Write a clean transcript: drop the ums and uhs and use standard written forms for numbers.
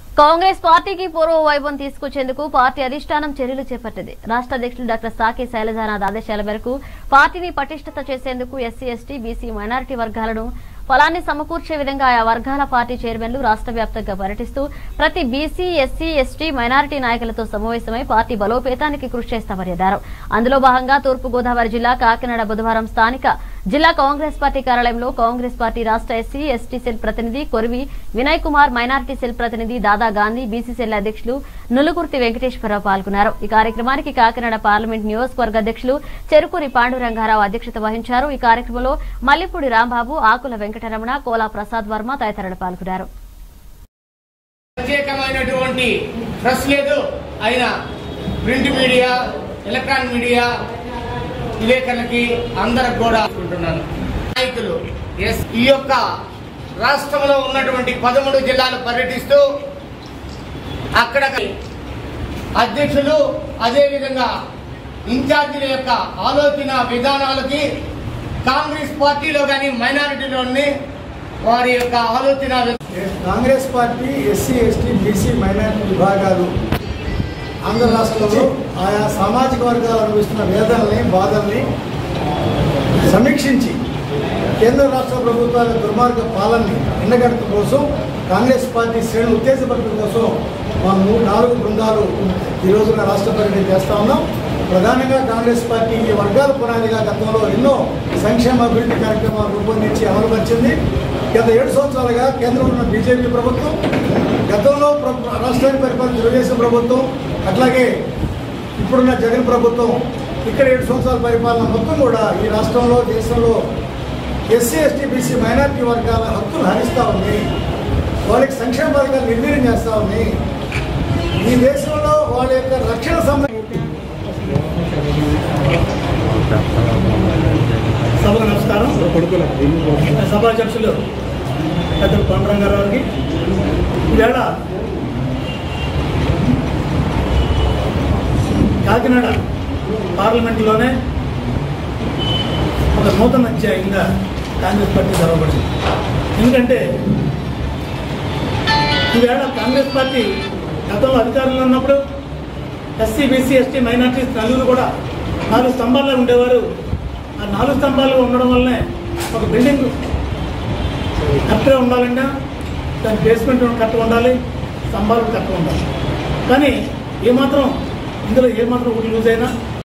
కాంగ్రెస్ పార్టీకి పూర్వ వైభవం తీసుకొచ్చేందుకు పార్టీ అధిష్టానం చర్యలు చేపట్టింది. రాష్ట్ర అధ్యక్షులు డాక్టర్ సాకి శైలజానాథ్ ఆదేశాల మేరకు పార్టీని పటిష్టత చేసేందుకు ఎస్సీ, ఎస్టీ, బీసీ, మైనారిటీ వర్గాలను ఫలాన్ని సమకూర్చే విధంగా ఆయా వర్గాల పార్టీ చైర్మన్లు రాష్ట్ర వ్యాప్తంగా పర్యటిస్తూ ప్రతి బీసీ, ఎస్సీ, ఎస్టీ, మైనారిటీ నాయకులతో సమావేశమై పార్టీ బలోపేతానికి కృషి చేస్తామని అన్నారు. అందులో భాగంగా తూర్పుగోదావరి జిల్లా కాకినాడ బుధవారం స్థానిక జిల్లా కాంగ్రెస్ పార్టీ కార్యాలయంలో కాంగ్రెస్ పార్టీ రాష్ట్ర ఎస్సీ, ఎస్టీ సెల్ ప్రతినిధి కొరివి వినయ్ కుమార్, మైనారిటీ సెల్ ప్రతినిధి దాదా గాంధీ, బీసీ సెల్ అధ్యక్షులు నులుకుర్తి వెంకటేశ్వరరావు పాల్గొన్నారు. ఈ కార్యక్రమానికి కాకినాడ పార్లమెంట్ నియోజకవర్గ అధ్యక్షులు చెరుకూరి పాండురంగారావు అధ్యక్షత వహించారు. ఈ కార్యక్రమంలో మల్లిపూడి రాంబాబు, ఆకుల వెంకటరమణ, కోలా ప్రసాద్ వర్మ తదితరులు పాల్గొన్నారు. ప్రత్యేకమైనటువంటి ప్రెస్ లేదు, అయినా ప్రింట్ మీడియా, ఎలక్ట్రానిక్ మీడియా విలేకరులకి అందరికి కూడా అనుకుంటున్నాను. నాయకులు ఈ యొక్క రాష్ట్రంలో ఉన్నటువంటి 13 జిల్లాలు పర్యటిస్తూ అక్కడ అధ్యక్షులు అదేవిధంగా ఇన్ఛార్జీల యొక్క ఆలోచన విధానాలకి కాంగ్రెస్ పార్టీలో కానీ మైనారిటీలోని వారి యొక్క ఆలోచన. Congress party SC, ST, BC, minority విభాగాలు ఆంధ్ర రాష్ట్రంలో ఆయా సామాజిక వర్గాలు అనుభవిస్తున్న వేదనల్ని, బాధల్ని సమీక్షించి కేంద్ర రాష్ట్ర ప్రభుత్వాల దుర్మార్గ పాలనని ఎండగట్టడం కోసం కాంగ్రెస్ పార్టీ శ్రేణులు ఉత్తేజపరచడం కోసం మేము 4 బృందాలు ఈ రోజున రాష్ట్ర పర్యటన చేస్తా ఉన్నాం. ప్రధానంగా కాంగ్రెస్ పార్టీ ఈ వర్గాల పునాదిగా గతంలో ఎన్నో సంక్షేమ అభివృద్ధి కార్యక్రమాలు రూపొందించి అమలుపరిచింది. గత 7 సంవత్సరాలుగా కేంద్రంలో ఉన్న బీజేపీ ప్రభుత్వం, గతంలో రాష్ట్రాన్ని పరిపాలన తెలుగుదేశం ప్రభుత్వం, అట్లాగే ఇప్పుడున్న జగన్ ప్రభుత్వం ఇక్కడ 7 సంవత్సరాల పరిపాలన మొత్తం కూడా ఈ రాష్ట్రంలో, దేశంలో ఎస్సీ, ఎస్టీ, బీసీ, మైనారిటీ వర్గాల హక్కులు హరిస్తూ ఉంది. వాళ్ళకి సంక్షేమ పథకాలు నిర్వీర్యం చేస్తూ ఉంది. ఈ దేశంలో వాళ్ళ యొక్క రక్షణ సభకు నమస్కారం. సభాధ్యక్షులు పెద్దలు పాండురంగారావుకి ఈవేళ కాకినాడ పార్లమెంటులోనే ఒక నూతన అధ్యాయంగా కాంగ్రెస్ పార్టీ తెరవబడింది. ఎందుకంటే ఈవేళ కాంగ్రెస్ పార్టీ గతంలో అధికారంలో ఉన్నప్పుడు ఎస్సీ, బీసీ, ఎస్టీ, మైనార్టీ నలుగురు కూడా 4 స్తంభాల్లో ఉండేవారు. ఆ 4 స్తంభాలు ఉండడం వల్లనే ఒక బిల్డింగ్ కరెక్ట్గా ఉండాలంటే దాని బేస్మెంట్ కరెక్ట్గా ఉండాలి, స్తంభాలు కరెక్ట్గా ఉండాలి. కానీ ఇందులో ఏమాత్రం ఒకటి లూజ్ అయినా